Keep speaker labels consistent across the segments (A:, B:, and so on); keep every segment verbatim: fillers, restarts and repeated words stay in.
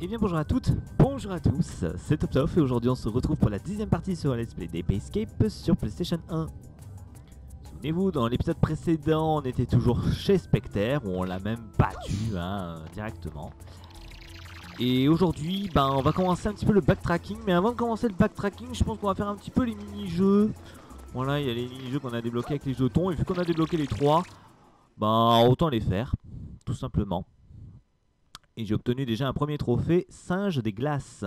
A: Et bien bonjour à toutes, bonjour à tous, c'est TopTop et aujourd'hui on se retrouve pour la dixième partie sur Let's Play Deep Escape sur PlayStation un. Souvenez-vous, dans l'épisode précédent on était toujours chez Specter où on l'a même battu hein, directement. Et aujourd'hui ben, on va commencer un petit peu le backtracking, mais avant de commencer le backtracking je pense qu'on va faire un petit peu les mini-jeux. Voilà, il y a les mini-jeux qu'on a débloqués avec les jetons et vu qu'on a débloqué les trois, ben autant les faire, tout simplement. Et j'ai obtenu déjà un premier trophée, singe des glaces.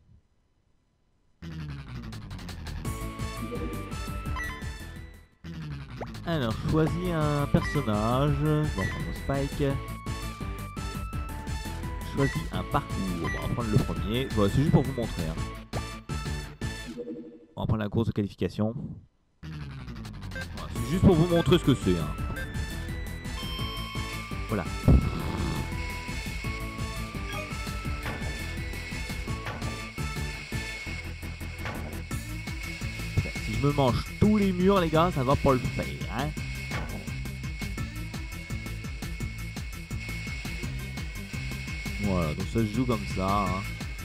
A: Alors, choisis un personnage. Bon, on va prendre Spike. Choisis un parcours. Bon, on va prendre le premier. Bon, c'est juste pour vous montrer. Hein. On va prendre la course de qualification. Voilà, c'est juste pour vous montrer ce que c'est. Hein. Voilà. Si je me mange tous les murs, les gars, ça va pas le faire. Hein. Voilà, donc ça se joue comme ça. Hein.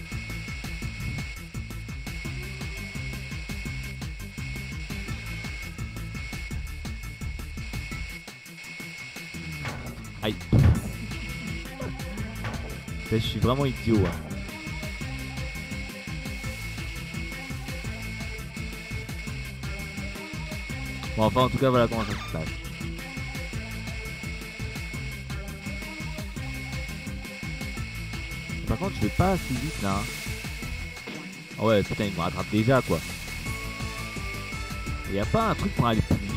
A: Aïe. Je suis vraiment idiot. Hein. Bon, enfin, en tout cas, voilà comment ça se passe. Par contre, je vais pas assez vite là. Oh ouais, putain, il me rattrape déjà quoi. Il y a pas un truc pour aller plus vite?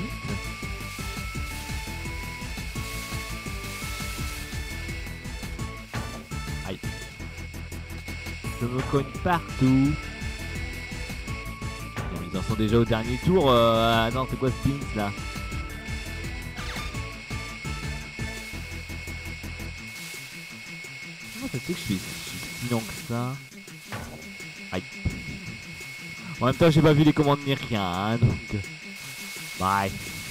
A: Aïe. Je me cogne partout. Ils en sont déjà au dernier tour. Euh, ah non, c'est quoi ce Binks là? Comment ça se fait que je suis si long que ça? Aïe. En même temps, j'ai pas vu les commandes ni rien, hein, donc. Bye.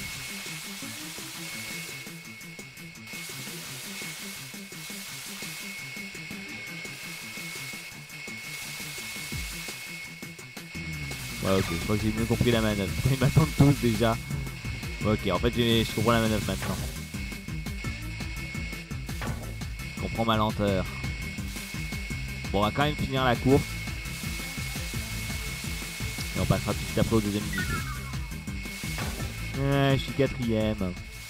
A: Ouais, ok, je crois que j'ai mieux compris la manœuvre. Ils m'attendent tous déjà. Ok, en fait, je comprends la manœuvre maintenant. Je comprends ma lenteur. Bon, on va quand même finir la course. Et on passera tout de suite après au deuxième mini-jeu. Ouais, je suis quatrième.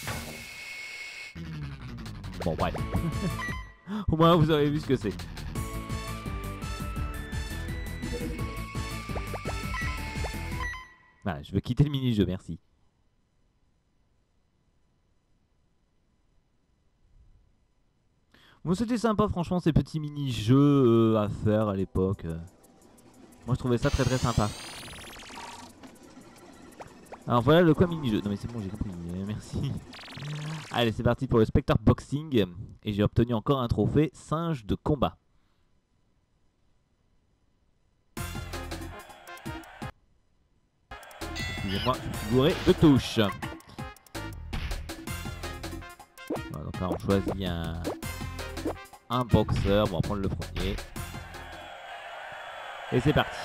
A: Bon, bref. Au moins, vous avez vu ce que c'est. Voilà, je veux quitter le mini-jeu, merci. Bon, c'était sympa, franchement, ces petits mini-jeux euh, à faire à l'époque. Euh. Moi, je trouvais ça très très sympa. Alors voilà le quoi mini-jeu. Non mais c'est bon, j'ai compris, euh, merci. Allez, c'est parti pour le Spectre Boxing. Et j'ai obtenu encore un trophée, singe de combat. Excusez-moi, je suis bourré de touches. Voilà, donc là on choisit un, un boxeur. Bon, on va prendre le premier. Et c'est parti.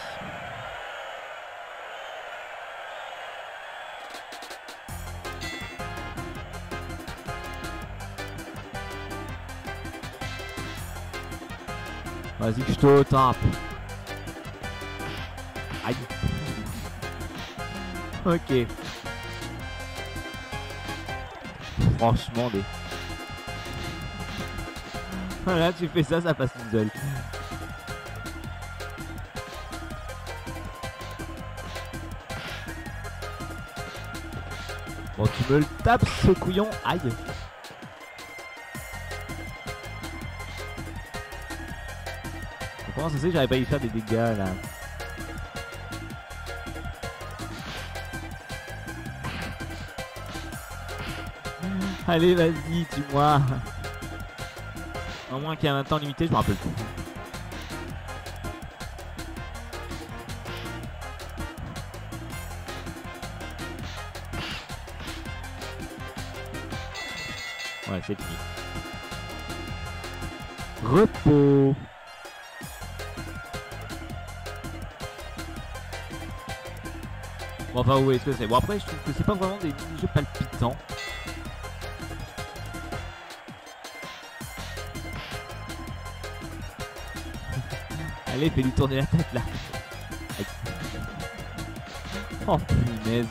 A: Vas-y que je te tape. Aïe. Ok. Franchement des... Voilà, tu fais ça, ça passe tout seul. Bon, tu me le tapes ce couillon. Aïe. Comment ça se fait que j'arrive pas à y faire des dégâts là? Allez, vas-y, tue-moi. Au moins qu'il y a un temps limité, je me rappelle plus. Ouais, c'est fini. Repos. Bon, enfin, vous voyez ce que c'est. Bon, après, je trouve que c'est pas vraiment des mini-jeux palpitants. Allez, fais-lui tourner la tête, là. Oh, punaise.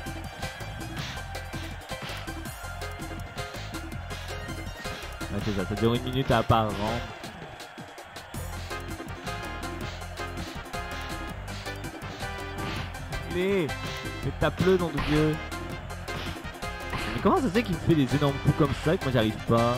A: Ouais, c'est ça, ça dure une minute à part rendre. Mais tape-le, nom de Dieu. Mais comment ça se fait qu'il me fait des énormes coups comme ça et que moi j'y arrive pas?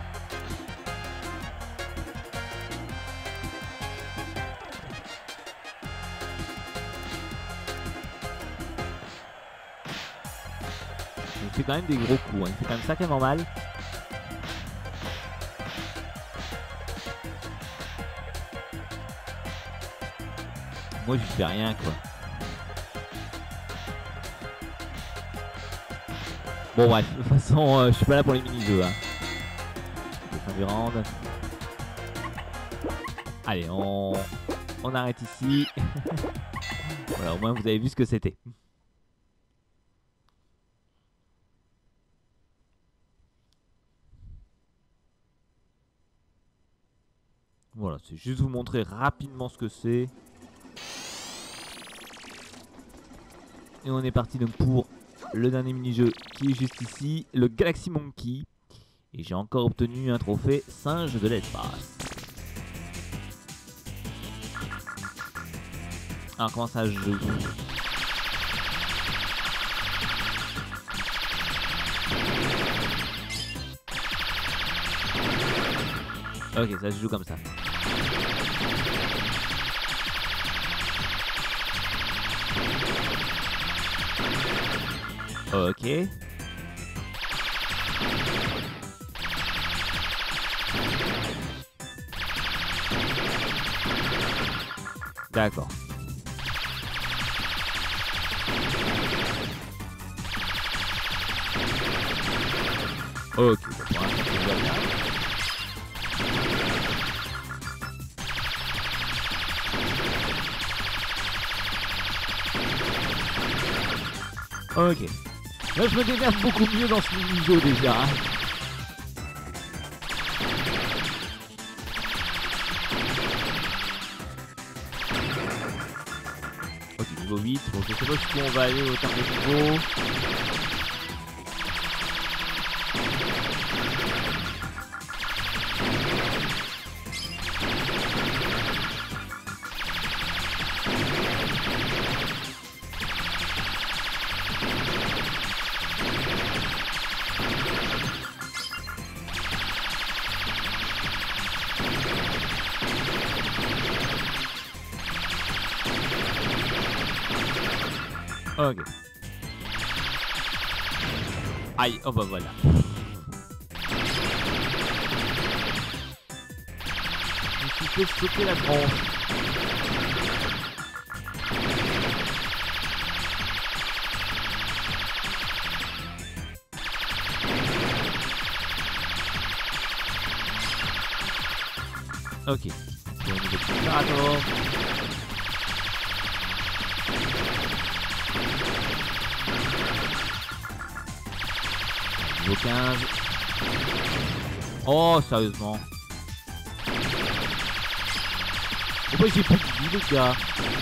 A: Il fait quand même des gros coups, hein. Il fait quand même sacrément mal. Moi je fais rien quoi. Bon bref, de toute façon euh, je suis pas là pour les mini-jeux hein. Fin du round. Allez, on, on arrête ici. Voilà, au moins vous avez vu ce que c'était. Voilà, c'est juste vous montrer rapidement ce que c'est. Et on est parti donc pour le dernier mini-jeu qui est juste ici, le Galaxy Monkey. Et j'ai encore obtenu un trophée singe de l'espace. Alors comment ça joue? Ok, ça se joue comme ça. Ok. D'accord. Ok, bon, pour l'instant, tout va bien. Ok. Là, je me démerde beaucoup mieux dans ce mini-jeu déjà. Hein. Ok, niveau huit. Bon, je sais pas jusqu'où on va aller au terme de niveau. Ok. Aïe, oh bah voilà. Je me suis fait sauter la tronche. Ok. Bon, niveau de préparateur. Niveau quinze. Oh, sérieusement. Pourquoi j'ai plus de vie, les gars?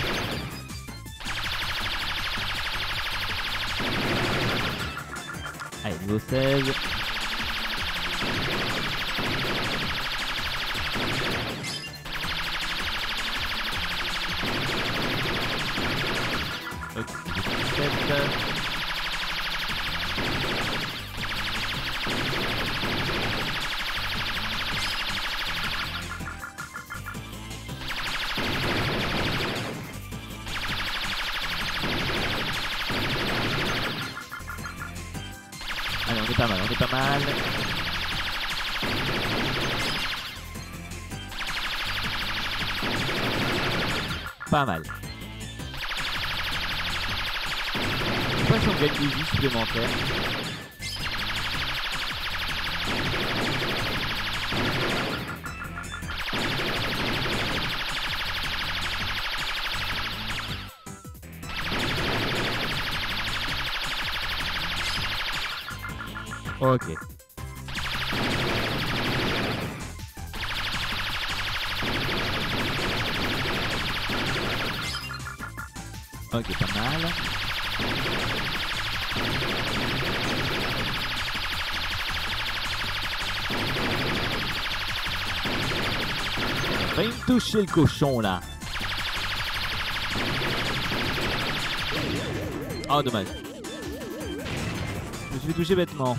A: Allez, niveau seize. Ok, niveau dix-sept. Allez, on est pas mal, on est pas mal. Pas mal. Je sais pas si on gagne des vies supplémentaires. Ok. Ok, pas mal. Va me toucher le cochon là. Oh dommage. Je me suis fait toucher bêtement.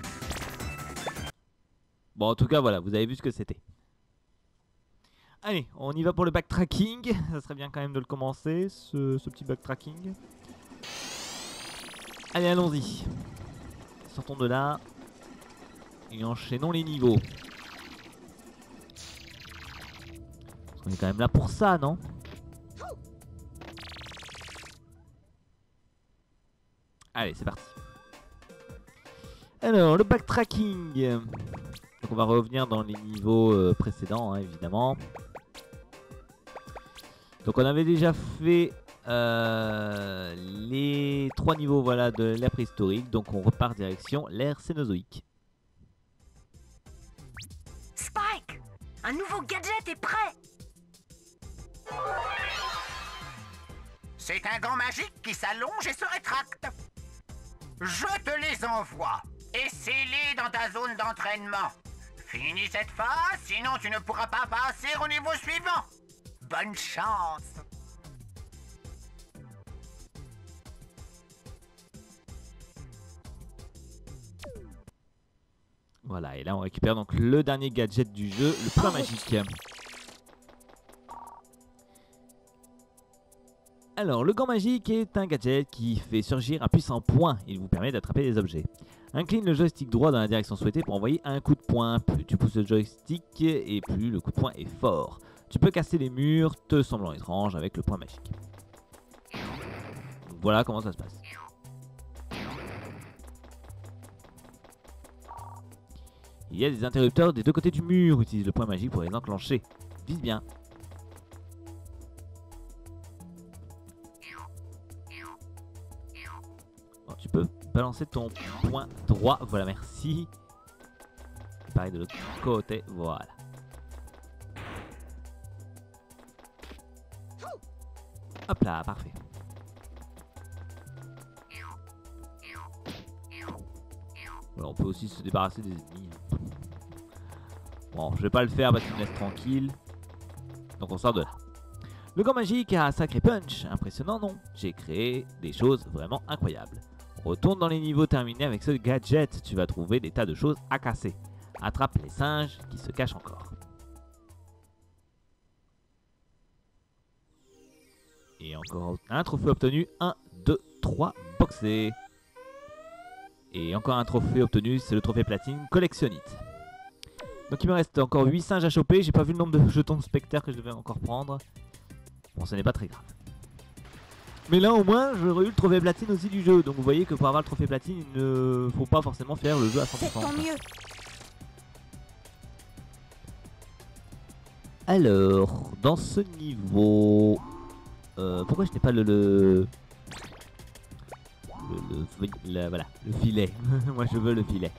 A: Bon en tout cas voilà, vous avez vu ce que c'était. Allez, on y va pour le backtracking. Ça serait bien quand même de le commencer, ce, ce petit backtracking. Allez, allons-y. Sortons de là. Et enchaînons les niveaux. On est quand même là pour ça, non? Allez, c'est parti. Alors, le backtracking. Donc on va revenir dans les niveaux euh, précédents, hein, évidemment. Donc on avait déjà fait euh, les trois niveaux voilà, de l'ère préhistorique. Donc on repart direction l'ère cénozoïque.
B: Spike, un nouveau gadget est prêt.
C: C'est un gant magique qui s'allonge et se rétracte. Je te les envoie. Essaie-les dans ta zone d'entraînement. Finis cette phase, sinon tu ne pourras pas passer au niveau suivant. Bonne chance.
A: Voilà, et là on récupère donc le dernier gadget du jeu, le point magique. Alors, le gant magique est un gadget qui fait surgir un puissant point. Il vous permet d'attraper des objets. Incline le joystick droit dans la direction souhaitée pour envoyer un coup de poing. Plus tu pousses le joystick et plus le coup de poing est fort. Tu peux casser les murs, te semblant étrange avec le point magique. Donc, voilà comment ça se passe. Il y a des interrupteurs des deux côtés du mur. Utilise le point magique pour les enclencher. Vise bien. Bon, tu peux balancer ton point droit. Voilà, merci. Pareil de l'autre côté. Voilà. Hop là, parfait. Voilà, on peut aussi se débarrasser des ennemis. Bon, je vais pas le faire parce qu'il me laisse tranquille. Donc on sort de là. Le gant magique a un sacré punch. Impressionnant, non? J'ai créé des choses vraiment incroyables. Retourne dans les niveaux terminés avec ce gadget. Tu vas trouver des tas de choses à casser. Attrape les singes qui se cachent encore. Et encore un trophée obtenu. un, deux, trois, boxé. Et encore un trophée obtenu, c'est le trophée platine collectionnite. Donc il me reste encore huit singes à choper. J'ai pas vu le nombre de jetons de specter que je devais encore prendre. Bon, ce n'est pas très grave. Mais là au moins j'aurais eu le trophée platine aussi du jeu. Donc vous voyez que pour avoir le trophée platine, il ne faut pas forcément faire le jeu à cent pour cent.
B: C'est tant mieux.
A: Alors, dans ce niveau... Euh, pourquoi je n'ai pas le... le... Le, le, le, voilà, le filet. Moi je veux le filet.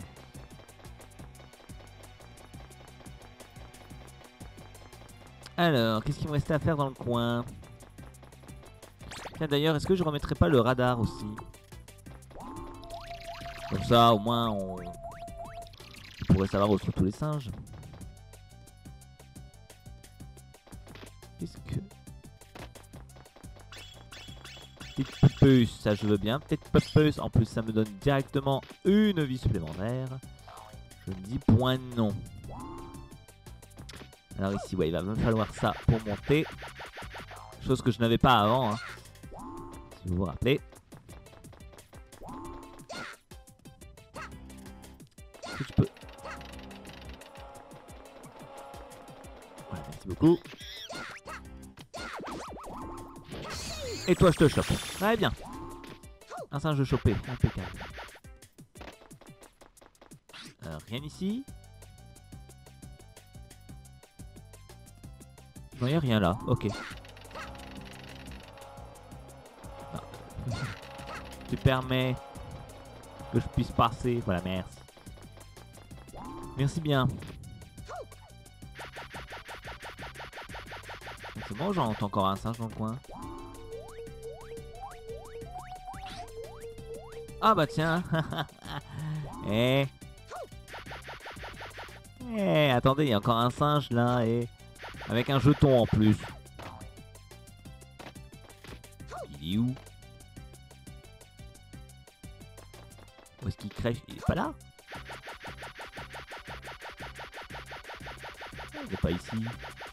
A: Alors, qu'est-ce qu'il me restait à faire dans le coin? Tiens d'ailleurs, est-ce que je remettrai pas le radar aussi? Comme ça au moins on, on pourrait savoir où se trouvent tous les singes. Qu'est-ce que... Petite pupeuse, ça je veux bien. Petite pupeuse, en plus ça me donne directement une vie supplémentaire. Je me dis point non. Alors ici, ouais, il va me falloir ça pour monter. Chose que je n'avais pas avant, hein, si vous vous rappelez. Est-ce que tu peux... Voilà, merci beaucoup. Et toi je te chope. Très bien. Un singe chopé, impeccable. Euh, rien ici. Non, y'a rien là, ok. Tu permets que je puisse passer. Voilà, merci. Merci bien. C'est bon, j'entends encore un singe dans le coin. Ah bah tiens. Eh. Eh, attendez, il y a encore un singe là, et avec un jeton en plus. Il est où? Où est-ce qu'il crèche? Il est pas là? Il est pas ici.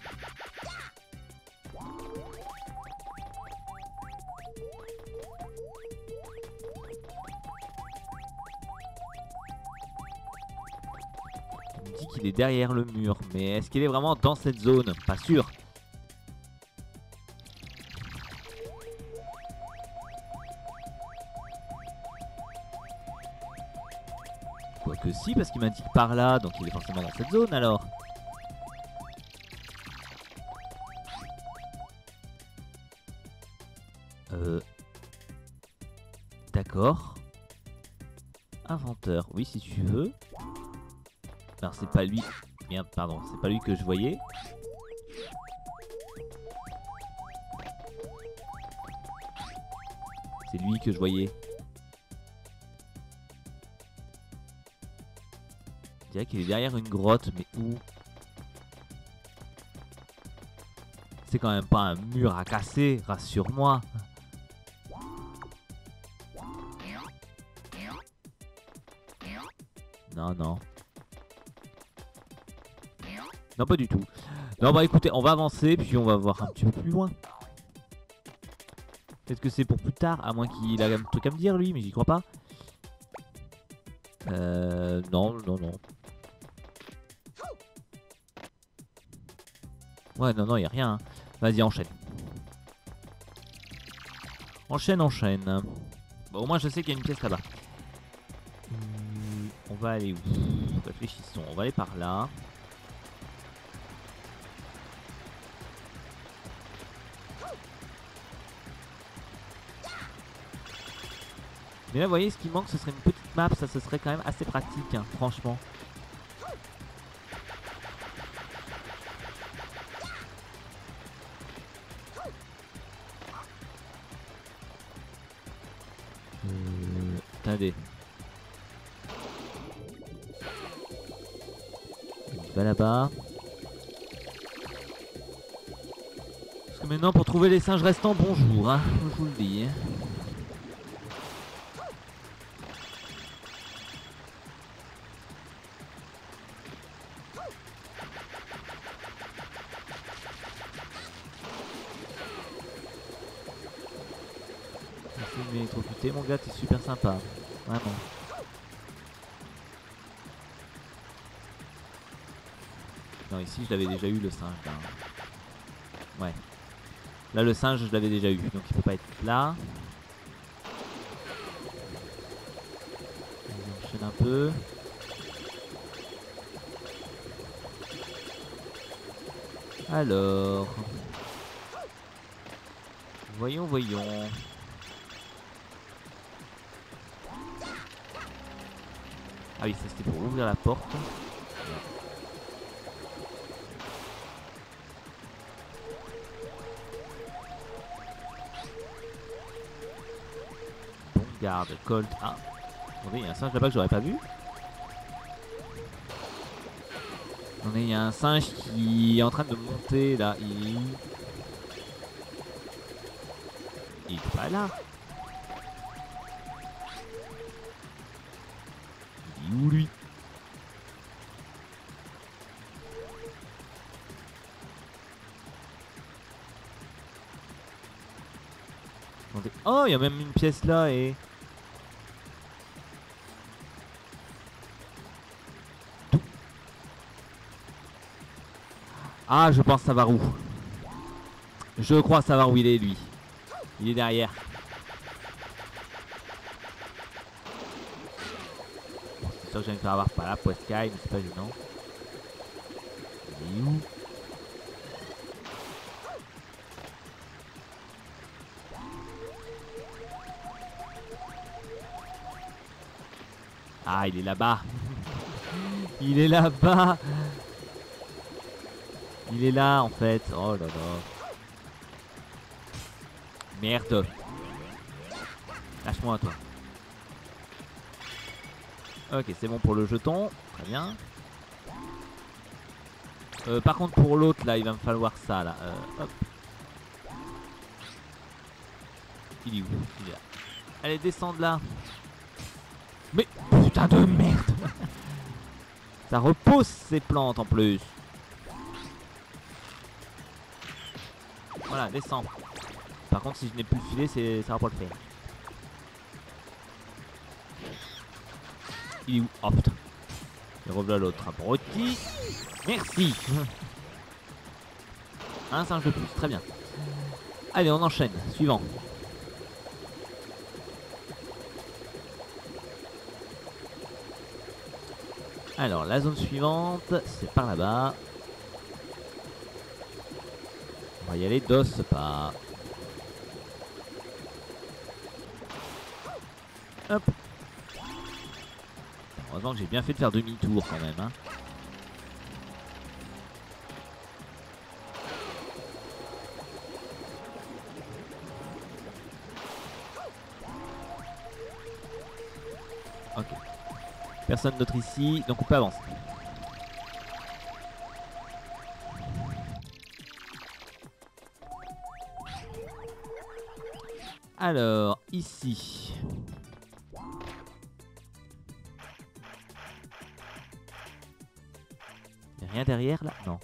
A: Il me dit qu'il est derrière le mur, mais est-ce qu'il est vraiment dans cette zone? Pas sûr. Quoique si, parce qu'il m'indique par là, donc il est forcément dans cette zone alors. Euh... D'accord. Inventeur, oui si tu veux. Alors c'est pas lui. Merde, pardon, c'est pas lui que je voyais. C'est lui que je voyais. Je dirais qu'il est derrière une grotte, mais où? C'est quand même pas un mur à casser, rassure-moi. Non, non. Non, pas du tout. Non, bah écoutez, on va avancer, puis on va voir un petit peu plus loin. Peut-être que c'est pour plus tard, à moins qu'il ait un truc à me dire, lui, mais j'y crois pas. Euh... Non, non, non. Ouais, non, non, y a rien. Hein. Vas-y, enchaîne. Enchaîne, enchaîne. Bon, au moins, je sais qu'il y a une pièce là-bas. Hum, on va aller où? Réfléchissons. On va aller par là. Mais là, vous voyez, ce qui manque, ce serait une petite map. Ça, ce serait quand même assez pratique, hein, franchement. Euh, attendez. On va là-bas. Parce que maintenant, pour trouver les singes restants, bonjour, hein, je vous le dis. Hein. Mais électrocuté, mon gars, t'es super sympa. Vraiment. Non, ici, je l'avais déjà eu, le singe. Là. Ouais. Là, le singe, je l'avais déjà eu. Donc, il peut pas être là. On enchaîne un peu. Alors. Voyons, voyons. Ah oui, ça c'était pour ouvrir la porte. Bon garde, Colt. Ah, attendez, il y a un singe là-bas que j'aurais pas vu. Attendez, il y a un singe qui est en train de monter là. Il est où? Il est pas là. Où lui? Oh, il y a même une pièce là et... Ah, je pense savoir où. Je crois savoir où il est, lui. Il est derrière. C'est sûr que je vais me faire avoir par là, Poiscaille, mais c'est pas gênant. Il est où? Ah, il est là-bas. Il est là-bas. Il est là en fait. Oh là là. Merde. Lâche-moi toi. Ok, c'est bon pour le jeton. Très bien. Euh, par contre pour l'autre là, il va me falloir ça là. Euh, hop. Il est où? Il est là. Allez, descends de là. Mais putain de merde. Ça repousse ces plantes en plus. Voilà, descends. Par contre si je n'ai plus le filet, ça va pas le faire. Il est où? Oh putain. Et revoilà l'autre abruti. Merci. Un singe de plus, très bien. Allez, on enchaîne. Suivant. Alors, la zone suivante, c'est par là-bas. On va y aller dos pas. Hop. Heureusement que j'ai bien fait de faire demi-tour quand même. Hein. Ok. Personne d'autre ici, donc on peut avancer. Alors, ici. Y'a rien derrière là? Non.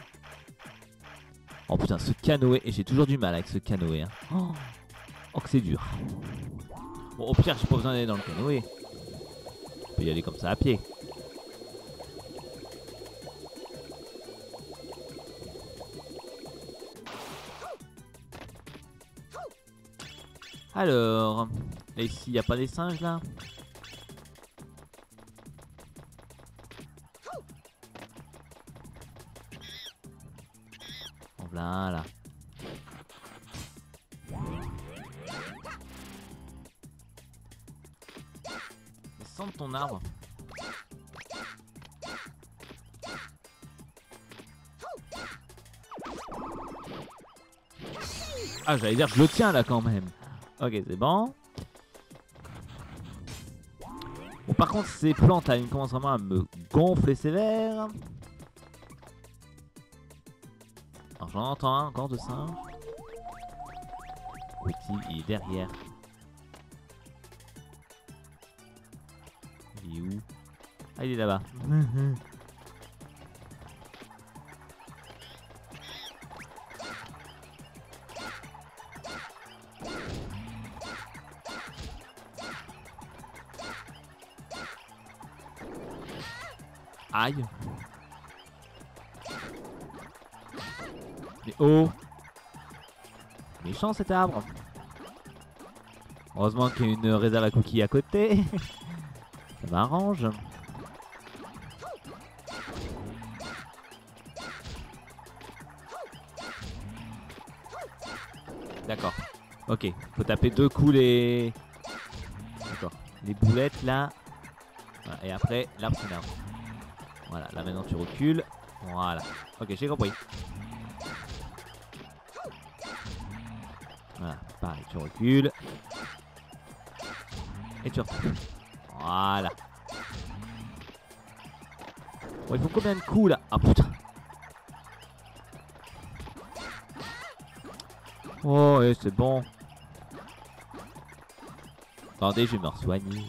A: Oh putain, ce canoë. Et j'ai toujours du mal avec ce canoë. Hein. Oh, oh que c'est dur. Bon, au pire, j'ai pas besoin d'aller dans le canoë. On peut y aller comme ça à pied. Alors, et ici, il n'y a pas des singes là? Voilà. Descends de ton arbre. Ah, j'allais dire, je le tiens là quand même. Ok, c'est bon. Bon, par contre, ces plantes là, ils commencent vraiment à me gonfler sévère. Alors, j'en entends un encore de singe. Où est-il? Il est derrière. Il est où? Ah, il est là-bas. Aïe. Mais oh. Méchant cet arbre. Heureusement qu'il y a une réserve à cookies à côté. Ça m'arrange. D'accord. Ok. Faut taper deux coups les... D'accord. Les boulettes là. Voilà. Et après, l'arbre s'énerve. Voilà, là maintenant tu recules. Voilà. Ok, j'ai compris. Voilà, pareil, tu recules. Et tu retournes. Voilà. Bon, il faut combien de coups là? Ah putain. Oh, et c'est bon. Attendez, je vais me re-soigner.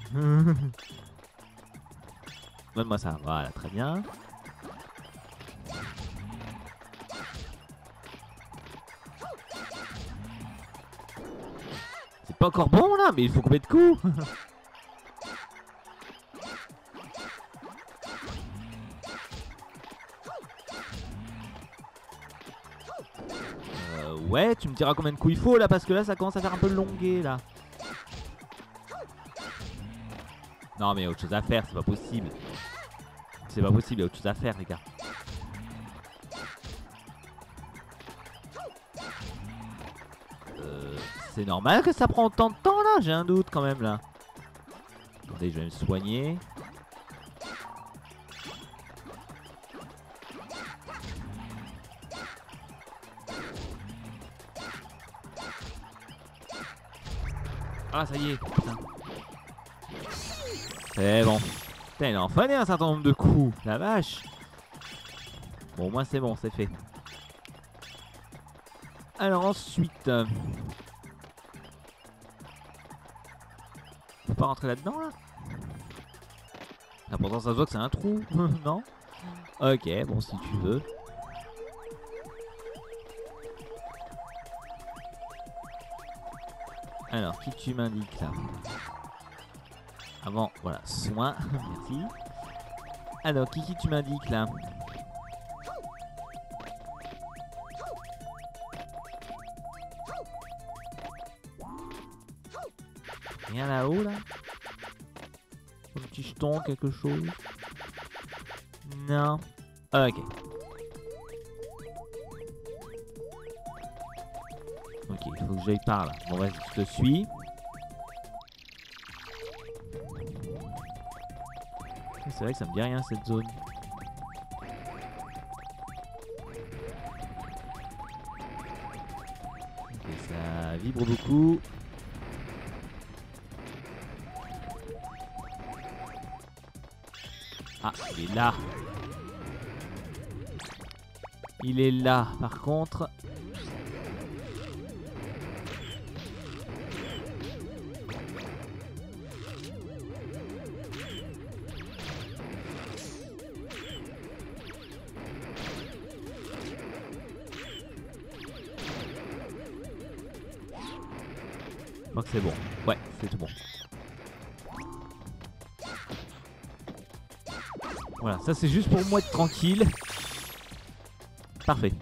A: Donne-moi ça, voilà, très bien. C'est pas encore bon là, mais il faut combien de coups? euh, Ouais, tu me diras combien de coups il faut là, parce que là ça commence à faire un peu longué là. Non mais il y a autre chose à faire, c'est pas possible. C'est pas possible, il y a autre chose à faire les gars. Euh, c'est normal que ça prend autant de temps là, j'ai un doute quand même là. Attendez, je vais me soigner. Ah, ça y est, putain. C'est bon. Putain, il en fallait un certain nombre de coups. La vache. Bon, au moins c'est bon, c'est fait. Alors ensuite... Euh... Faut pas rentrer là-dedans, là, là pourtant ça se voit que c'est un trou. Non? Ok, bon, si tu veux. Alors, qui tu m'indiques là? Avant, voilà, soin. Merci. Alors, qui qui tu m'indiques là? Rien là-haut là? Un petit jeton, quelque chose? Non. Ok. Ok, il faut que j'aille par là. Bon, vas-y, je te suis. C'est vrai que ça me dit rien cette zone. Ok, ça vibre beaucoup. Ah, il est là. Il est là, par contre. Je crois que c'est bon. Ouais, c'est tout bon. Voilà, ça c'est juste pour moi être tranquille. Parfait.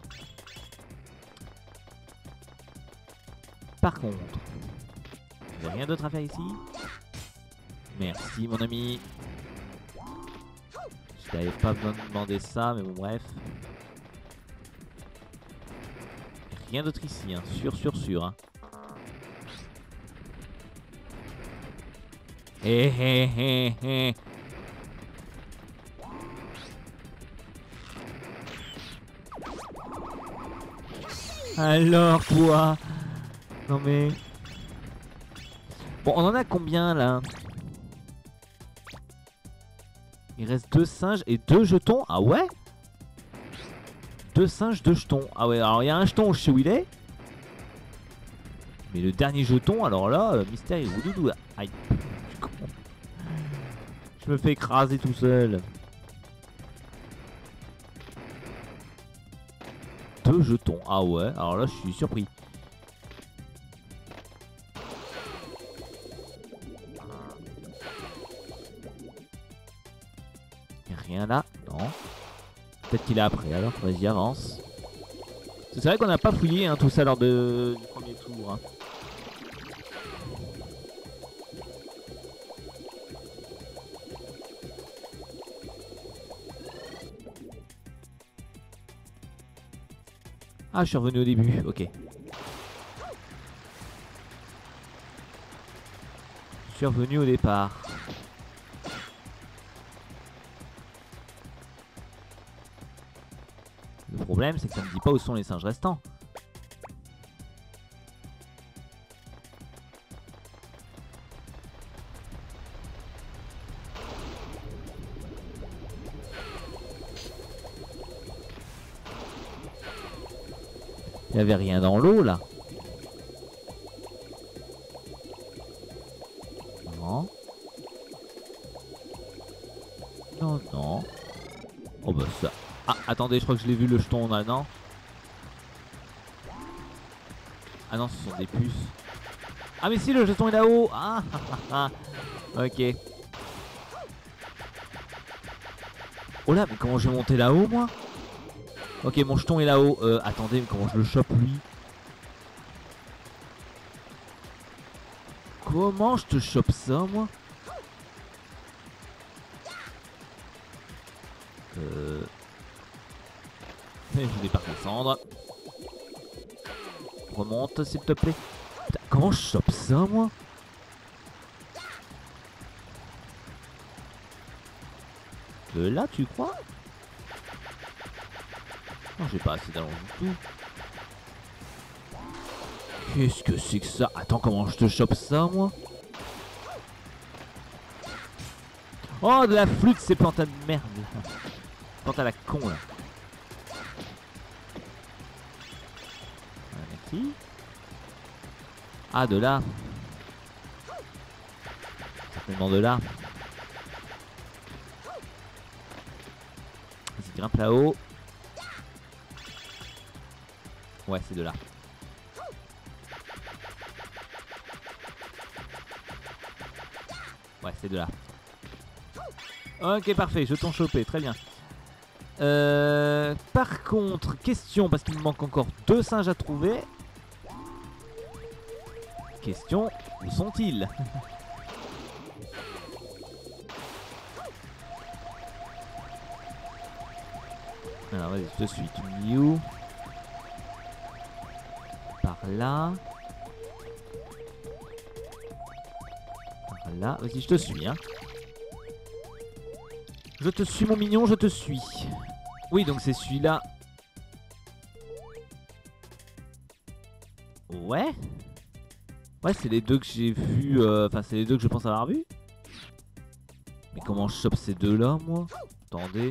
A: Par contre, il n'y a rien d'autre à faire ici. Merci mon ami. Je n'avais pas besoin de demander ça, mais bon bref. Rien d'autre ici, hein. Sûr, sûr, sûr. Hein. Hé hé hé hé. Alors quoi? Non mais... Bon, on en a combien là? Il reste deux singes et deux jetons. Ah ouais? Deux singes, deux jetons. Ah ouais, alors il y a un jeton, je sais où il est. Mais le dernier jeton, alors là, euh, mystère et oudoudou. Aïe. Je me fais écraser tout seul. Deux jetons. Ah ouais, alors là je suis surpris. Y'a rien là? Non. Peut-être qu'il est après, alors vas-y avance. C'est vrai qu'on n'a pas fouillé hein, tout ça lors de... du premier tour. Hein. Ah, je suis revenu au début, ok. Je suis revenu au départ. Le problème, c'est que ça me dit pas où sont les singes restants. Il n'y avait rien dans l'eau là. Non. Non, non. Oh bah ça. Ah, attendez, je crois que je l'ai vu le jeton là, non? Ah non, ce sont des puces. Ah mais si, le jeton est là-haut. Ah, ah, ah. Ok. Oh là, mais comment je vais monter là-haut moi? Ok, mon jeton est là-haut. Euh, attendez, mais comment je le chope lui? Comment je te chope ça, moi? Euh... Je vais pas redescendre. Remonte, s'il te plaît. Putain, comment je chope ça, moi? là, tu crois? Non, j'ai pas assez d'allonge du tout. Qu'est-ce que c'est que ça? Attends, comment je te chope ça, moi? Oh, de la flûte, ces plantes de merde. Plante à la con, là. Voilà, merci. Ah, de là. Certainement de là. Vas-y, grimpe là-haut. Ouais, c'est de là. Ouais, c'est de là. Ok, parfait, jeton chopé, très bien. Euh, par contre, question, parce qu'il me manque encore deux singes à trouver. Question, où sont-ils? Alors vas-y, je te suis, tu me dis où? Par là. Par là, vas-y, je te suis, hein. Je te suis, mon mignon, je te suis. Oui, donc c'est celui-là. Ouais. Ouais, c'est les deux que j'ai vus. Enfin, euh, c'est les deux que je pense avoir vus. Mais comment je chope ces deux-là, moi? Attendez.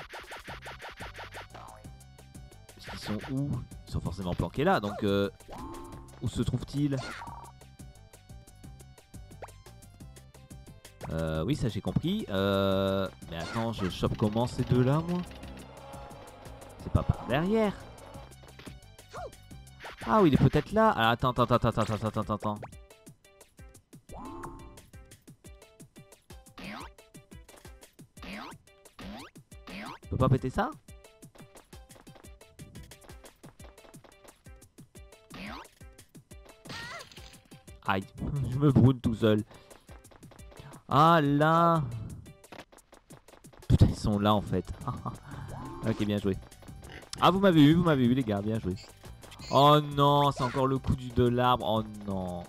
A: Ils sont où? Ils sont forcément planqués là, donc... Euh, où se trouvent-ils? Euh, oui, ça j'ai compris. Euh, mais attends, je chope comment ces deux-là, moi? C'est pas par derrière. Ah oui, il est peut-être là. Ah, attends, attends, attends, attends, attends, attends, attends. Je peux pas péter ça? Aïe, je me brûle tout seul. Ah là. Putain, ils sont là en fait. Ok, bien joué. Ah, vous m'avez eu, vous m'avez eu les gars, bien joué. Oh non, c'est encore le coup du de l'arbre. Oh non.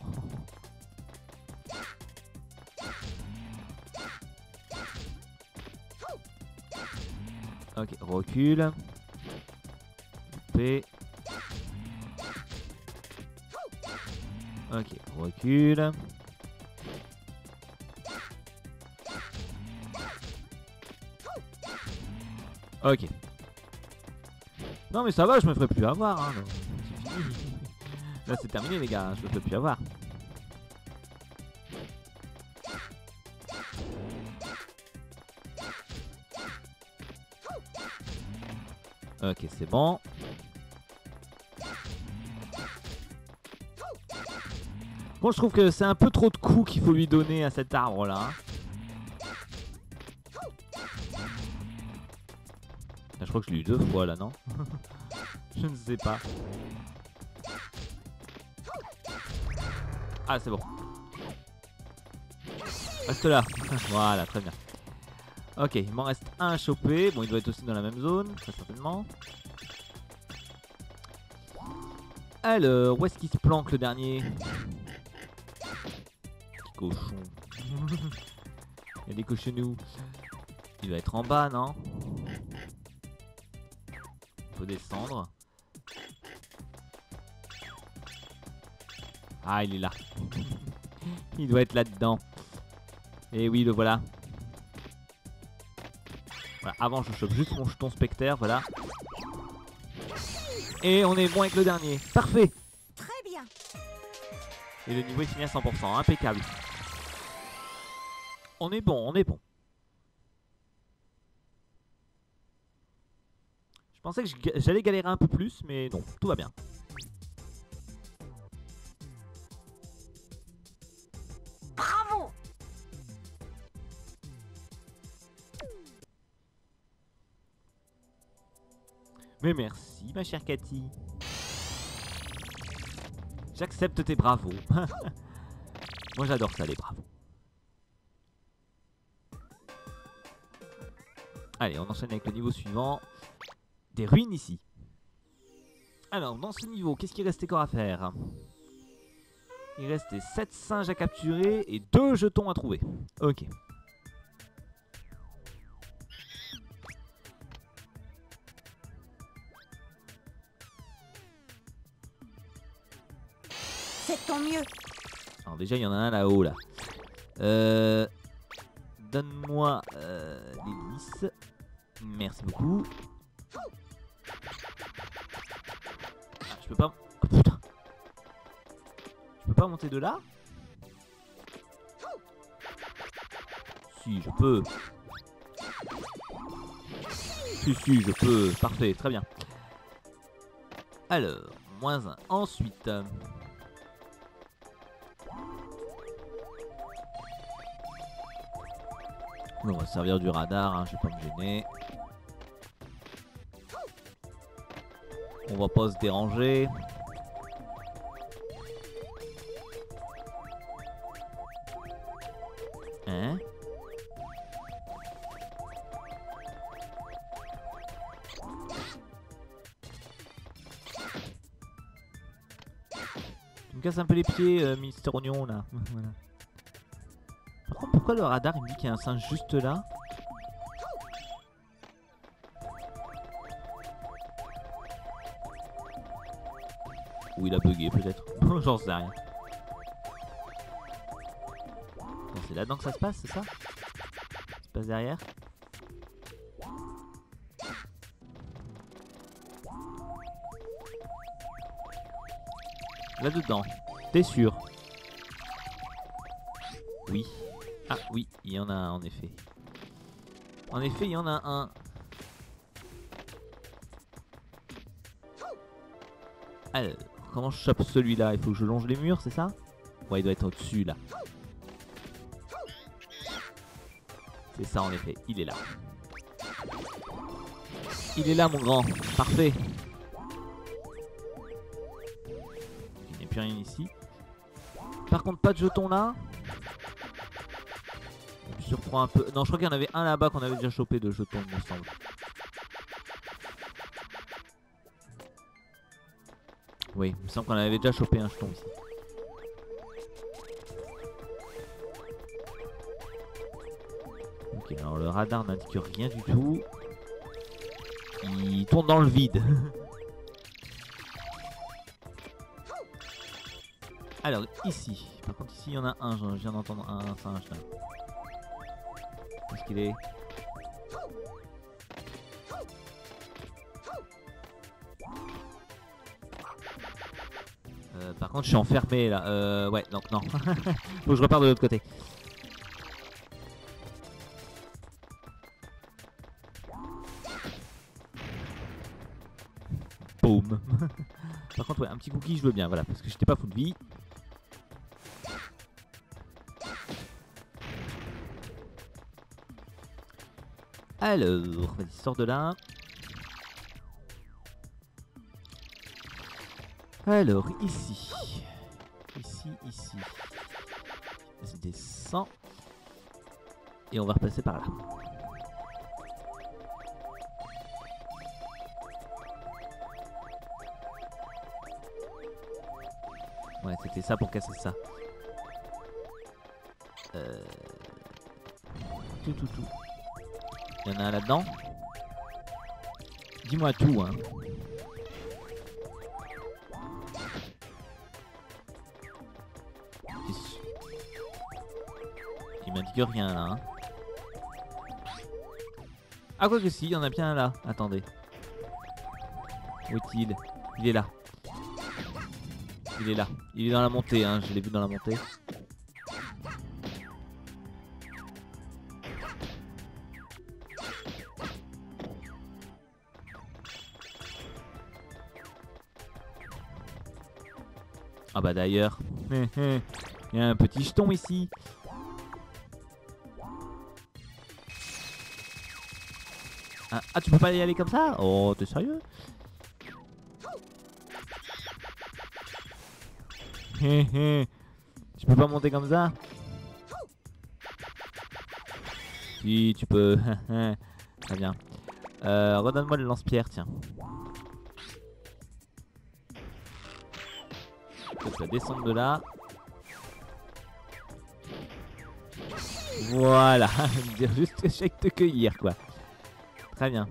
A: Ok, recule. P. Ok, recule. Ok. Non mais ça va, je me ferai plus avoir. Hein, c'est fini. Là c'est terminé les gars, je me ferai plus avoir. Ok, c'est bon. Bon, je trouve que c'est un peu trop de coups qu'il faut lui donner à cet arbre là. Hein. Je crois que je l'ai eu deux fois là, non? Je ne sais pas. Ah, c'est bon. Reste là. Voilà, très bien. Ok, il m'en reste un à choper. Bon, il doit être aussi dans la même zone, très certainement. Alors, où est-ce qu'il se planque le dernier? Petit cochon. Il y a des cochonous. Il doit être en bas, non? Faut descendre. Ah, il est là. Il doit être là-dedans. Et oui, le voilà. Voilà, avant je chope juste mon jeton specter, voilà. Et on est bon avec le dernier. Parfait.
B: Très bien.
A: Et le niveau est fini à cent pour cent, impeccable. On est bon, on est bon. Je pensais que j'allais galérer un peu plus, mais non, tout va bien.
B: Bravo.
A: Mais merci, ma chère Cathy. J'accepte tes bravos. Moi, j'adore ça, les bravos. Allez, on enchaîne avec le niveau suivant. Des ruines ici. Alors, dans ce niveau, qu'est-ce qu'il restait encore à faire? Il restait sept singes à capturer et deux jetons à trouver. Ok.
B: Fais de ton mieux.
A: Alors déjà, il y en a un là-haut, là. Euh... Donne-moi euh, l'hélice. Merci beaucoup. Ah, je peux pas... Oh, putain. Je peux pas monter de là? Si, je peux. Si, si, je peux. Parfait, très bien. Alors, moins un. Ensuite... On va se servir du radar, hein, je vais pas me gêner. On va pas se déranger. Hein? Tu me casses un peu les pieds, euh, Mister Oignon, là. Voilà. Par contre, pourquoi le radar il me dit qu'il y a un singe juste là? Ou il a bugué peut-être. J'en sais rien. Bon, c'est là-dedans que ça se passe, c'est ça? Ça se passe derrière? Là-dedans. T'es sûr? Oui. Ah oui, il y en a un en effet. En effet, il y en a un. Alors, comment je chope celui-là? Il faut que je longe les murs, c'est ça? Ouais, il doit être au-dessus là. C'est ça en effet, il est là. Il est là mon grand, parfait. Il n'y a plus rien ici. Par contre, pas de jetons là. Je surprends un peu. Non, je crois qu'il y en avait un là-bas qu'on avait déjà chopé de jetons, il me semble. Oui, il me semble qu'on avait déjà chopé un jeton ici. Ok, alors le radar n'indique rien du tout. Il tourne dans le vide. Alors, ici. Par contre, ici, il y en a un. Je viens d'entendre un singe là. Où est-ce qu'il est? euh, Par contre, je suis enfermé là. Euh, ouais, donc non. Faut que je reparte de l'autre côté. Boum. Par contre, ouais, un petit cookie, je veux bien. Voilà, parce que j'étais pas fou de vie. Alors, vas-y, sors de là. Alors, ici. Ici, ici. Vas-y, descends. Et on va repasser par là. Ouais, c'était ça pour casser ça. Euh... Tout, tout, tout. Il y en a un là-dedans. Dis-moi tout, hein. Il m'indique rien là. Hein. Ah, quoi que si, il y en a bien un là. Attendez. Où est-il? Il est là. Il est là. Il est dans la montée, hein. Je l'ai vu dans la montée. Ah bah d'ailleurs, il y a un petit jeton ici. Ah, ah, tu peux pas y aller comme ça? Oh, t'es sérieux? Tu peux pas monter comme ça? Si, tu peux. Très bien. Euh, redonne-moi le lance-pierre, tiens. Faut que ça descende de là. Voilà. Dire juste que je sais te cueillir, quoi. Très bien.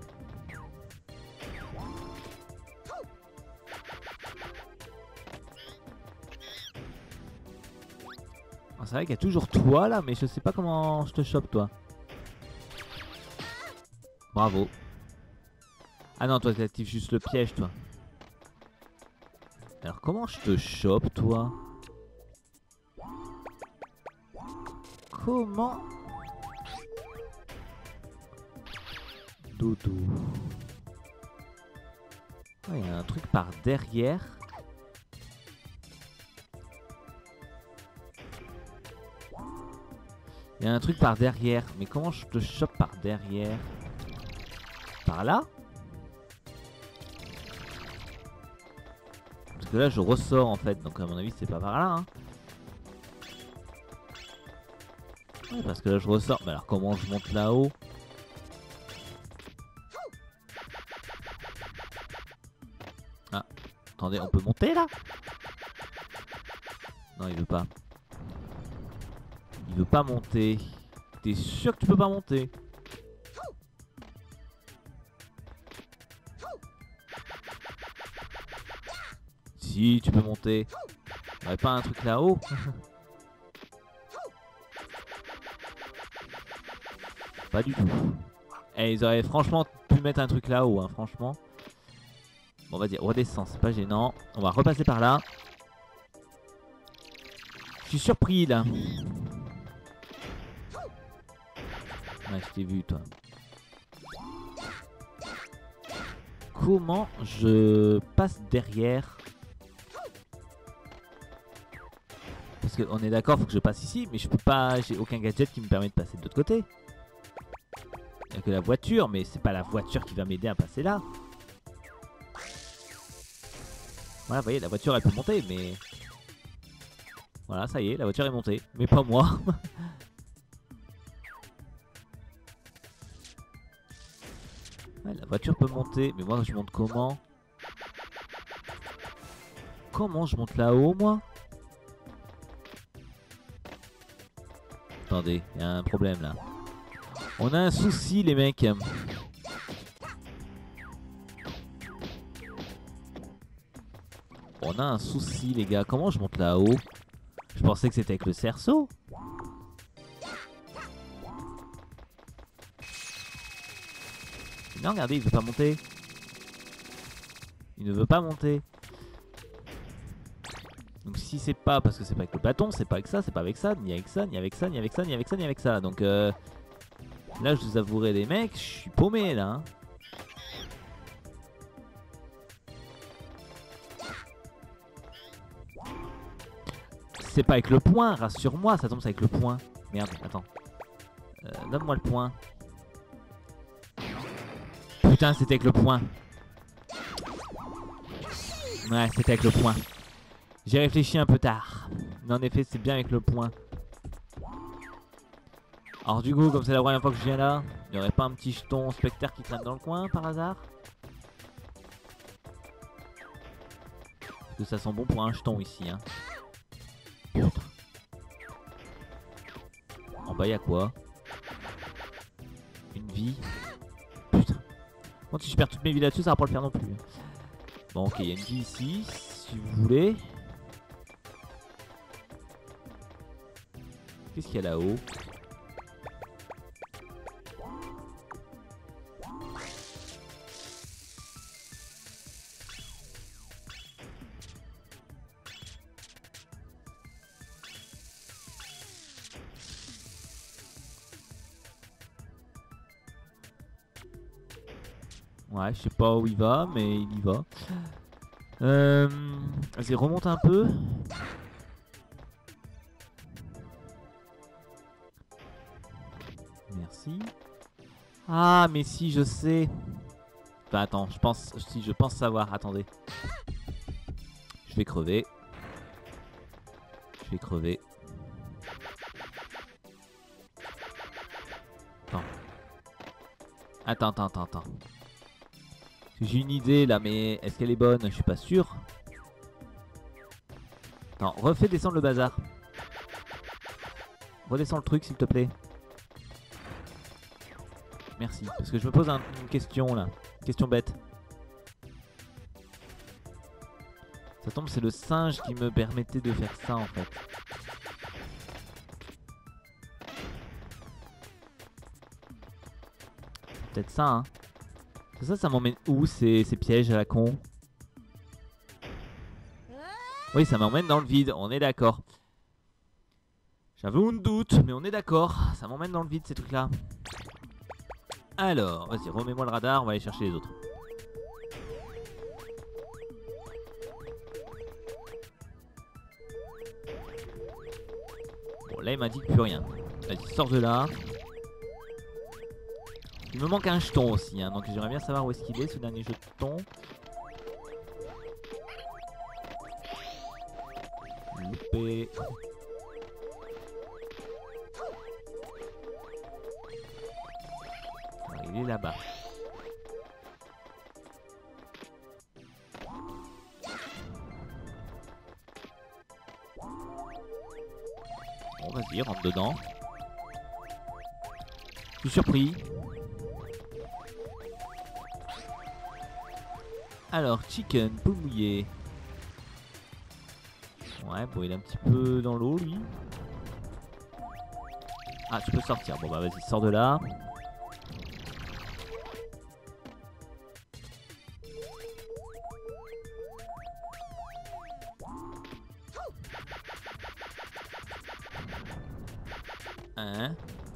A: c'est vrai qu'il y a toujours toi là, mais je sais pas comment je te chope toi. Bravo. Ah non, toi t'actives juste le piège toi. Alors comment je te chope toi? Comment? Dodo. Il ouais, y a un truc par derrière. Il y a un truc par derrière. Mais comment je te chope par derrière? Par là? Parce que là je ressors en fait. Donc à mon avis c'est pas par là. Hein. Ouais, parce que là je ressors. Mais alors comment je monte là-haut? Ah. Attendez, on peut monter là? Non, il veut pas. Il veut pas monter. T'es sûr que tu peux pas monter? Si, tu peux monter. Il n'y aurait pas un truc là-haut? Pas du tout. Eh, ils auraient franchement pu mettre un truc là-haut, hein, franchement. Bon, vas-y, redescends, c'est pas gênant. On va repasser par là. Je suis surpris là. Ouais, je t'ai vu toi. Comment je passe derrière? Parce qu'on est d'accord, faut que je passe ici, mais je peux pas, j'ai aucun gadget qui me permet de passer de l'autre côté. Il n'y a que la voiture, mais c'est pas la voiture qui va m'aider à passer là. Voilà, vous voyez, la voiture elle peut monter, mais... Voilà, ça y est, la voiture est montée, mais pas moi. Ouais, la voiture peut monter, mais moi je monte comment? Comment je monte là-haut, moi? Attendez, il y a un problème là. On a un souci, les mecs. On a un souci, les gars. Comment je monte là-haut? Je pensais que c'était avec le cerceau. Non, regardez, il veut pas monter. Il ne veut pas monter. Donc si c'est pas parce que c'est pas avec le bâton, c'est pas avec ça, c'est pas avec ça, ni avec ça, ni avec ça, ni avec ça, ni avec ça, ni avec ça. Donc euh, là, je vous avouerai les mecs, je suis paumé là. Hein. C'est pas avec le point, rassure-moi, ça tombe c'est avec le point. Merde, attends. Euh, Donne-moi le point. Putain, c'était avec le point. Ouais, c'était avec le point. J'ai réfléchi un peu tard. Mais en effet, c'est bien avec le point. Alors du coup, comme c'est la première fois que je viens là, il n'y aurait pas un petit jeton spectre qui traîne dans le coin par hasard? Parce que ça sent bon pour un jeton ici, hein. Putain. En bas, il y a quoi? Une vie. Putain. Bon, si je perds toutes mes vies là-dessus, ça va pas le faire non plus. Bon, ok, il y a une vie ici, si vous voulez. Qu'est-ce qu'il y a là-haut? Ouais, je sais pas où il va, mais il y va. Euh, Vas-y, remonte un peu. Merci. Ah, mais si, je sais. Enfin, attends, je pense, si je pense savoir. Attendez. Je vais crever. Je vais crever. Attends. Attends, attends, attends, attends. J'ai une idée là, mais est-ce qu'elle est bonne? Je suis pas sûr. Attends, refais descendre le bazar. Redescends le truc, s'il te plaît. Merci, parce que je me pose un, une question là. Une question bête. Ça tombe, c'est le singe qui me permettait de faire ça en fait. peut-être ça, hein. Ça, ça m'emmène où ces, ces pièges à la con? Oui, ça m'emmène dans le vide, on est d'accord. J'avais un doute, mais on est d'accord. Ça m'emmène dans le vide ces trucs-là. Alors, vas-y, remets-moi le radar, on va aller chercher les autres. Bon, là, il m'indique plus rien. Vas-y, sors de là. Il me manque un jeton aussi, hein, donc j'aimerais bien savoir où est-ce qu'il est, ce dernier jeton. Loupé. Ah, il est là-bas. Bon, vas-y, rentre dedans. Je suis surpris. Alors, chicken, peau mouillée. Ouais, bon, il est un petit peu dans l'eau, lui. Ah, tu peux sortir. Bon, bah, vas-y, sors de là. Hein?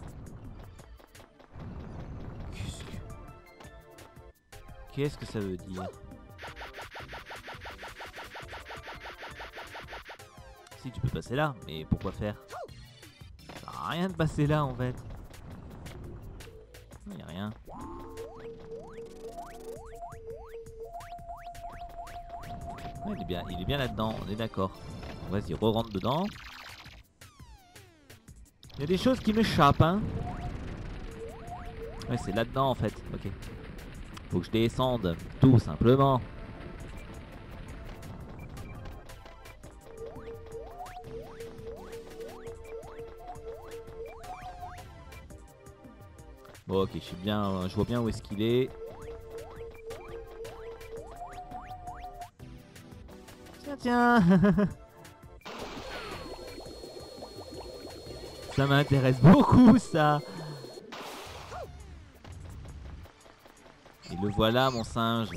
A: Qu'est-ce que... Qu'est-ce que ça veut dire? Si, tu peux passer là, mais pourquoi faire? Ça sert à rien de passer là en fait. Il n'y a rien. Ouais, il est bien, il est bien là-dedans, on est d'accord. Vas-y, re-rentre dedans. Il y a des choses qui m'échappent, hein. Ouais, c'est là-dedans en fait. Ok. Faut que je descende, tout simplement. Bon, ok, je suis bien, je vois bien où est-ce qu'il est. Tiens, tiens. Ça m'intéresse beaucoup, ça. Et le voilà, mon singe.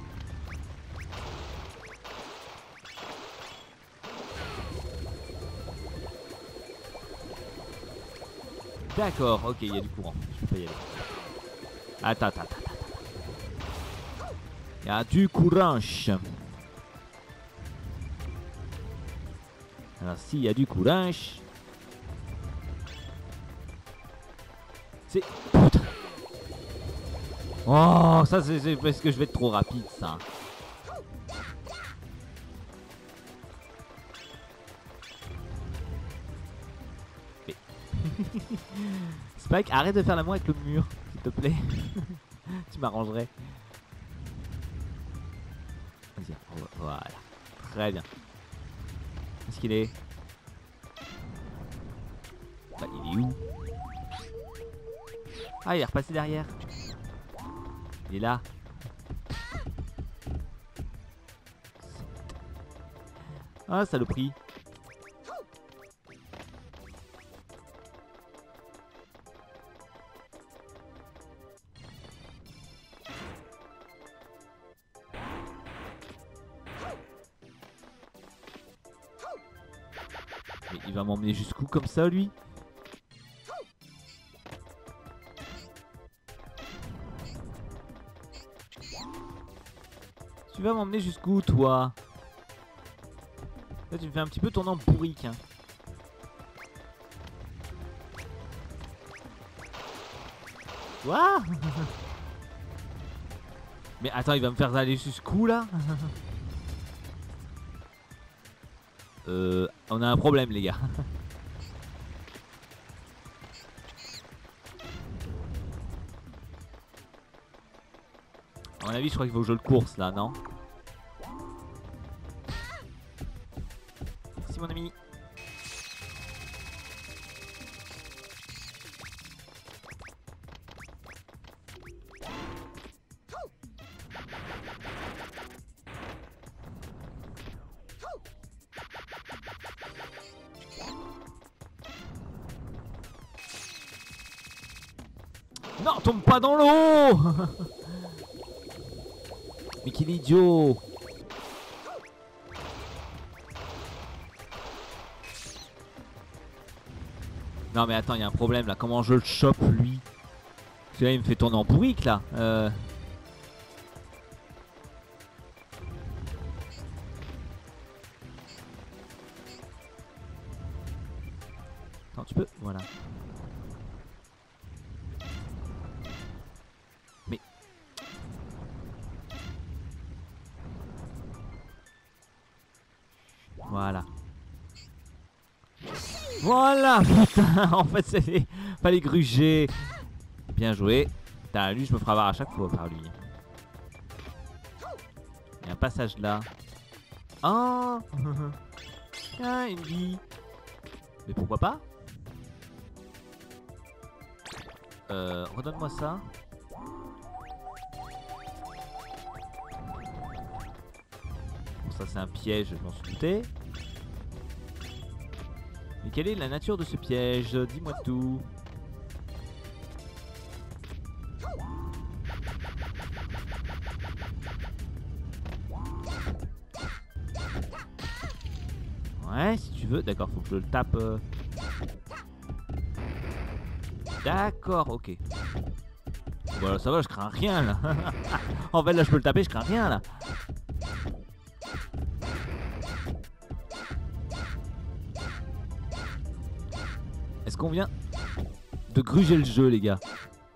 A: D'accord, ok, il y a du courant. Je peux pas y aller. Attends, attends, attends, attends. Il y a du courant. Alors, s'il y a du courant... C'est... Putain. Oh, ça c'est parce que je vais être trop rapide, ça. Mais... Spike, arrête de faire l'amour avec le mur, s'il te plaît. Tu m'arrangerais. Vas-y, voilà. Très bien. Où est-ce qu'il est? Bah, il est où? Ah, il est repassé derrière. Il est là. Ah, saloperie. Mais il va m'emmener jusqu'où comme ça, lui? Tu vas m'emmener jusqu'où, toi? Là, tu me fais un petit peu tourner en bourrique. Hein. Quoi? Mais attends, il va me faire aller jusqu'où, là? Euh... On a un problème, les gars. À mon avis, je crois qu'il faut que je le course, là, non? Merci, mon ami. Non, tombe pas dans l'eau. Mais quel idiot. Non mais attends, il y a un problème là. Comment je le chope lui? Parce que là il me fait tourner en bourrique là. Euh... Attends, tu peux? Voilà. Mais... Voilà. Voilà, putain. En fait, c'est fallait gruger. Bien joué. Putain, lui, je me ferai avoir à chaque fois par lui. Il y a un passage là. Oh. Ah, une vie. Mais pourquoi pas? Euh, redonne-moi ça. Bon, ça c'est un piège, je m'en suis douté. Mais quelle est la nature de ce piège? Dis-moi tout. Ouais, si tu veux. D'accord, faut que je le tape. Euh... D'accord, ok. Voilà, ça va, je crains rien là. En fait, là, je peux le taper, je crains rien là. Est-ce qu'on vient de gruger le jeu, les gars?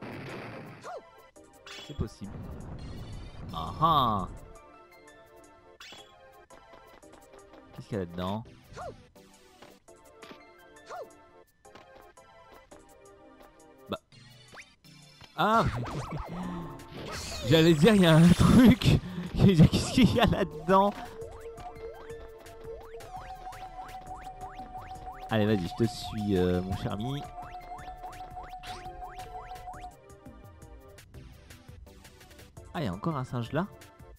A: C'est possible. Ah ah. Qu'est-ce qu'il y a là-dedans? Bah. Ah. J'allais dire, il y a un truc. Qu'est-ce qu'il y a là-dedans? Allez, vas-y, je te suis, euh, mon cher ami. Ah, il y a encore un singe là.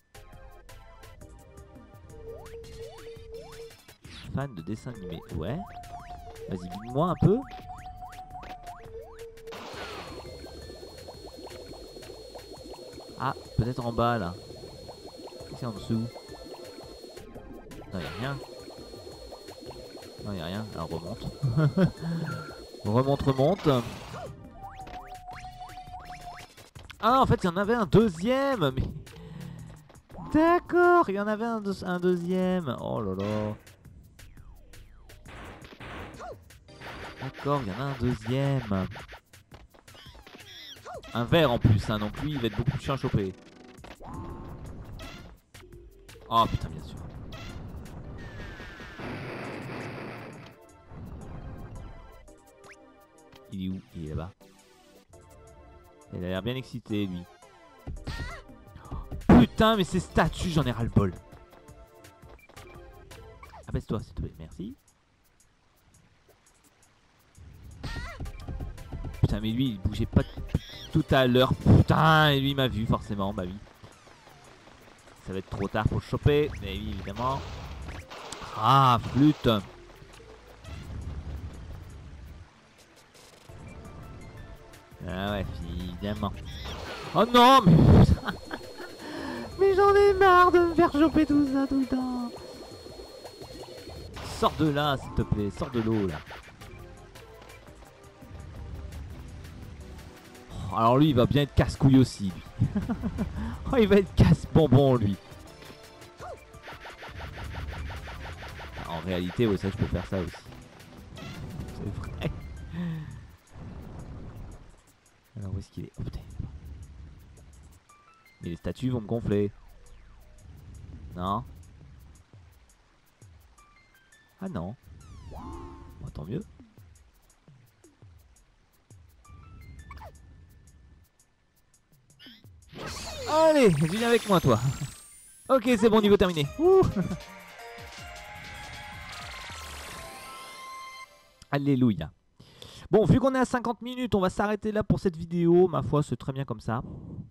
A: Fan de dessin animé. Ouais. Vas-y, guide-moi un peu. Ah, peut-être en bas là. Qu'est-ce qu'il y a en dessous? Non, il n'y a rien. Non, il n'y a rien. Alors remonte. Remonte, remonte. Ah, en fait, il y en avait un deuxième. Mais... D'accord, il y en avait un, deux... un deuxième. Oh là là. D'accord, il y en a un deuxième. Un vert en plus, hein, donc lui, il va être beaucoup plus chiant à choper. Oh putain, bien sûr. Il est où? Il est là-bas. Il a l'air bien excité, lui. Putain, mais ces statues, j'en ai ras le bol. Abaisse-toi, s'il te plaît. Merci. Putain, mais lui, il bougeait pas tout à l'heure. Putain, et lui, il m'a vu, forcément. Bah oui. Ça va être trop tard pour le choper. Mais oui, évidemment. Ah, flûte. Ah ouais, évidemment. Oh non, mais putain. Mais j'en ai marre de me faire choper tout ça tout le temps. Sors de là, s'il te plaît. Sors de l'eau, là. Oh, alors lui, il va bien être casse-couille aussi, lui. Oh, il va être casse-bonbon, lui. En réalité, ouais, ça, je peux faire ça aussi. C'est vrai. Alors où est-ce qu'il est? Oh putain. Mais les statues vont me gonfler. Non. Ah non. Bon, tant mieux. Allez, viens avec moi toi. Ok, c'est bon, niveau terminé. Ouh. Alléluia. Bon, vu qu'on est à cinquante minutes, on va s'arrêter là pour cette vidéo. Ma foi, c'est très bien comme ça.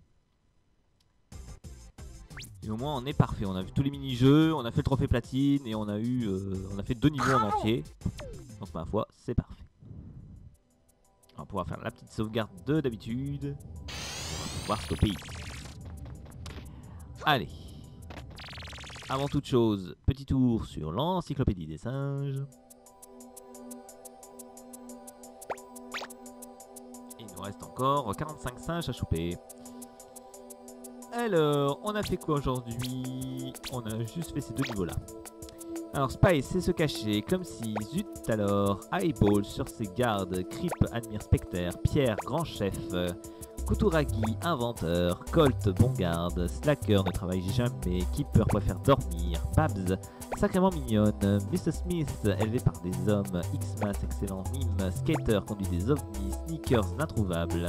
A: Et au moins, on est parfait. On a vu tous les mini-jeux, on a fait le trophée platine et on a eu, euh, on a fait deux niveaux en entier. Donc ma foi, c'est parfait. va pouvoir faire la petite sauvegarde de d'habitude. On va pouvoir stopper ici. Allez. Avant toute chose, petit tour sur l'encyclopédie des singes. Il nous reste encore quarante-cinq singes à choper. Alors, on a fait quoi aujourd'hui? On a juste fait ces deux niveaux-là. Alors, Spice sait se cacher, comme si, zut alors, Eyeball sur ses gardes, Creep admire Specter, Pierre, grand chef, Kuturagi, inventeur, Colt, bon garde, Slacker ne travaille jamais, Keeper préfère dormir, Babs, sacrément mignonne, mister Smith, élevé par des hommes, X-Mas, excellent mime, Skater conduit des ovnis, Sneakers, l'introuvable.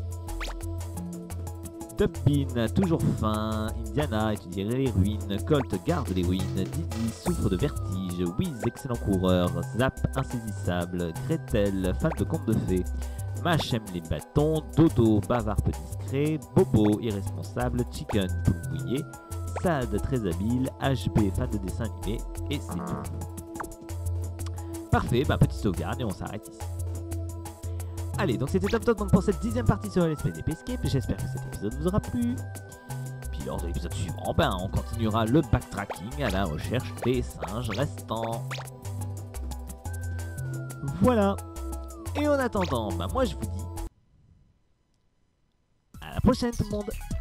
A: Dubbin, toujours fin, Indiana étudierait les ruines, Colt garde les ruines, Didi souffre de vertige, Wiz excellent coureur, Zap insaisissable, Gretel fan de contes de fées, Mash aime les bâtons, Dodo bavard peu discret, Bobo irresponsable, Chicken poule mouillé, Sad très habile, H B fan de dessin animé, et c'est tout. Parfait, bah petite sauvegarde et on s'arrête ici. Allez, donc c'était top top donc pour cette dixième partie sur Let's Play des Escape. J'espère que cet épisode vous aura plu. Puis lors de l'épisode suivant, ben, on continuera le backtracking à la recherche des singes restants. Voilà. Et en attendant, ben, moi je vous dis à la prochaine tout le monde.